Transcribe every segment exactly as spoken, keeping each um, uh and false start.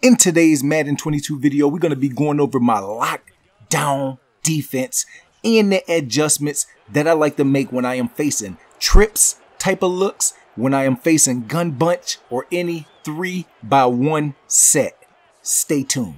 In today's Madden twenty-two video, we're going to be going over my lockdown defense and the adjustments that I like to make when I am facing trips type of looks, when I am facing gun bunch, or any three by one set. Stay tuned.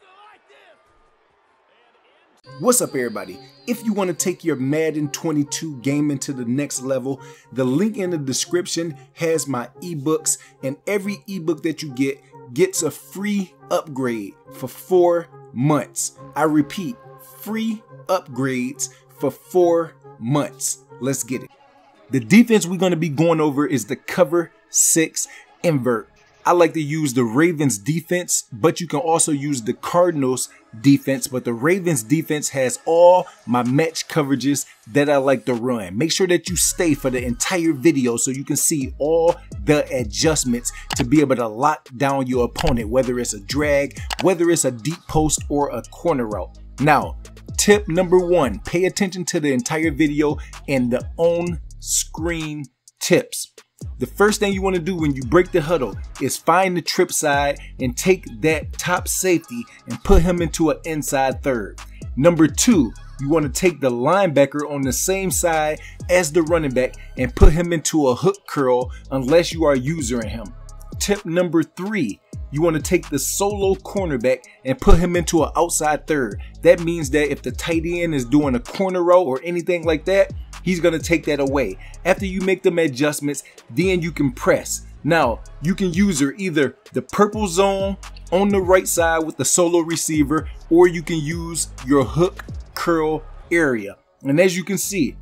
What's up, everybody? If you want to take your Madden twenty-two gaming to the next level, the link in the description has my ebooks, and every ebook that you get gets a free upgrade for four months. I repeat, free upgrades for four months. Let's get it. The defense we're going to be going over is the cover six invert. I like to use the Ravens defense, but you can also use the Cardinals defense. But the Ravens defense has all my match coverages that I like to run. Make sure that you stay for the entire video so you can see all the adjustments to be able to lock down your opponent, whether it's a drag, whether it's a deep post, or a corner route. Now, tip number one, pay attention to the entire video and the on-screen tips. The first thing you want to do when you break the huddle is find the trip side and take that top safety and put him into an inside third. Number two, you want to take the linebacker on the same side as the running back and put him into a hook curl unless you are using him. Tip number three, you want to take the solo cornerback and put him into an outside third. That means that if the tight end is doing a corner route or anything like that, he's going to take that away. After you make them adjustments, then you can press. Now, you can use her either the purple zone on the right side with the solo receiver, or you can use your hook curl area. And as you can see,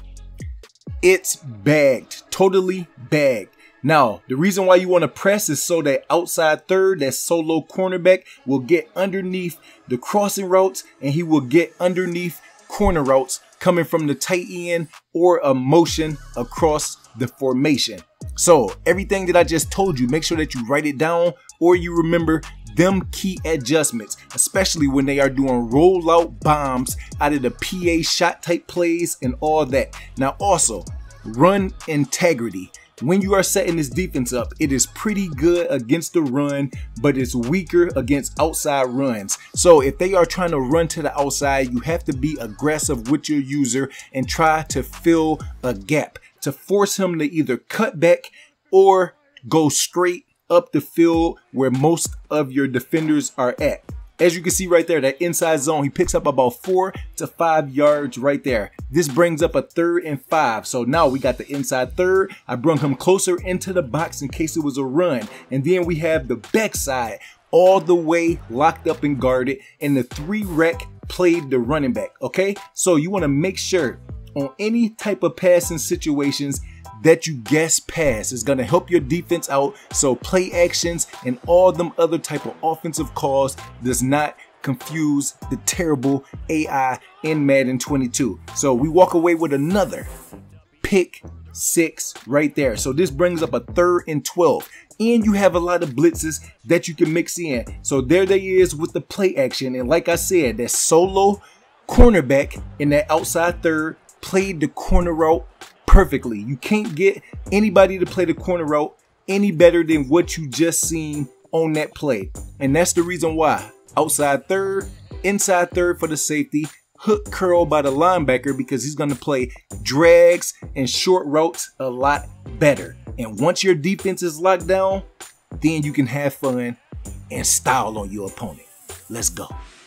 it's bagged, totally bagged. Now, the reason why you want to press is so that outside third, that solo cornerback, will get underneath the crossing routes, and he will get underneath corner routes coming from the tight end or a motion across the formation. So everything that I just told you, make sure that you write it down or you remember them key adjustments, especially when they are doing rollout bombs out of the P A shot type plays and all that. Now also, run integrity. When you are setting this defense up, it is pretty good against the run, but it's weaker against outside runs. So if they are trying to run to the outside, you have to be aggressive with your user and try to fill a gap to force him to either cut back or go straight up the field where most of your defenders are at. As you can see right there, that inside zone, he picks up about four to five yards right there. This brings up a third and five. So now we got the inside third. I brought him closer into the box in case it was a run. And then we have the backside all the way locked up and guarded. And the three rec played the running back. Okay, so you want to make sure on any type of passing situations that you guess pass. Is going to help your defense out, so play actions and all them other type of offensive calls does not confuse the terrible A I in Madden twenty-two. So we walk away with another pick six right there. So this brings up a third and twelve, and you have a lot of blitzes that you can mix in. So there they is with the play action, and like I said, that solo cornerback in that outside third played the corner route perfectly. You can't get anybody to play the corner route any better than what you just seen on that play. And that's the reason why. Outside third, inside third for the safety, hook curl by the linebacker because he's going to play drags and short routes a lot better. And once your defense is locked down, then you can have fun and style on your opponent. Let's go.